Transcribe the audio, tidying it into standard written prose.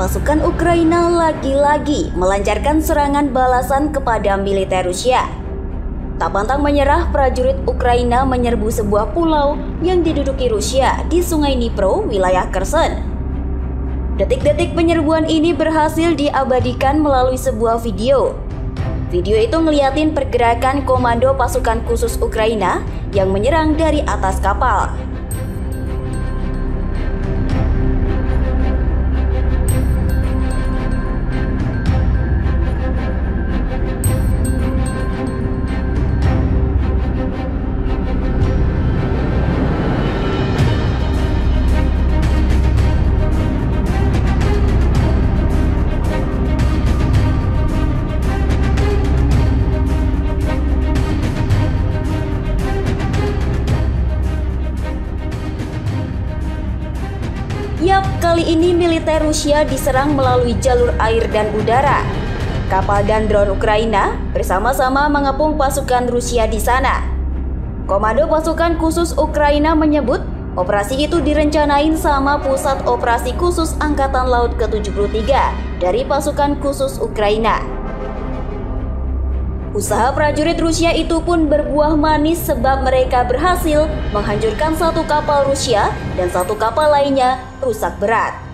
pasukan Ukraina lagi-lagi melancarkan serangan balasan kepada militer Rusia. Tak pantang menyerah, prajurit Ukraina menyerbu sebuah pulau yang diduduki Rusia di Sungai Dnipro, wilayah Kherson. Detik-detik penyerbuan ini berhasil diabadikan melalui sebuah video. Video itu ngeliatin pergerakan komando pasukan khusus Ukraina yang menyerang dari atas kapal. Yap, kali ini militer Rusia diserang melalui jalur air dan udara. Kapal dan drone Ukraina bersama-sama mengepung pasukan Rusia di sana. Komando pasukan khusus Ukraina menyebut operasi itu direncanain sama Pusat Operasi Khusus Angkatan Laut ke-73 dari pasukan khusus Ukraina. Usaha prajurit Rusia itu pun berbuah manis sebab mereka berhasil menghancurkan satu kapal Rusia dan satu kapal lainnya rusak berat.